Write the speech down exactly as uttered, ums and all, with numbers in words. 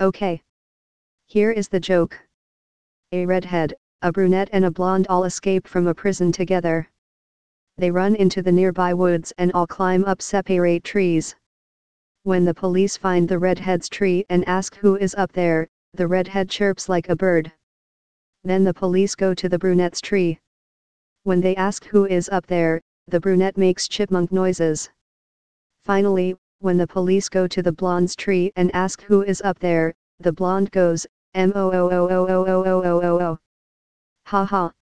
Okay. Here is the joke. A redhead, a brunette and a blonde all escape from a prison together. They run into the nearby woods and all climb up separate trees. When the police find the redhead's tree and ask who is up there, the redhead chirps like a bird. Then the police go to the brunette's tree. When they ask who is up there, the brunette makes chipmunk noises. Finally, when the police go to the blonde's tree and ask who is up there, the blonde goes, M O O O O O O O O O O. Ha ha.